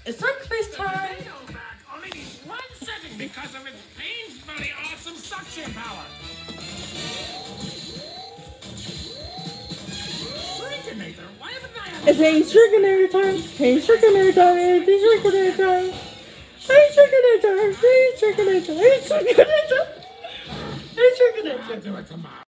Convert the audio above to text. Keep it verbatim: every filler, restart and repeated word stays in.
It's Circus time! Only needs one second because of its painfully awesome suction power. Shrinkinator, why haven't I had It's ain't Shrinkinator time! Hey Shrinkinator time! Hey Shrinkinator time! Hey Shrinkinator! Hey Shrinkinator! Hey Shrinkinator! Hey Shrinkinator! I'll do it tomorrow.